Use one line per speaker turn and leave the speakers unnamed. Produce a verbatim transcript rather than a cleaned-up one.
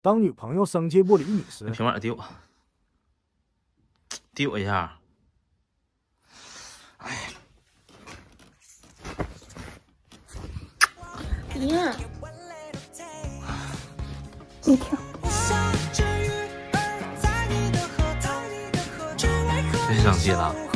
当女朋友生气不理你时，
平板递我，递我一下。哎，
呀，你听，
别生气了。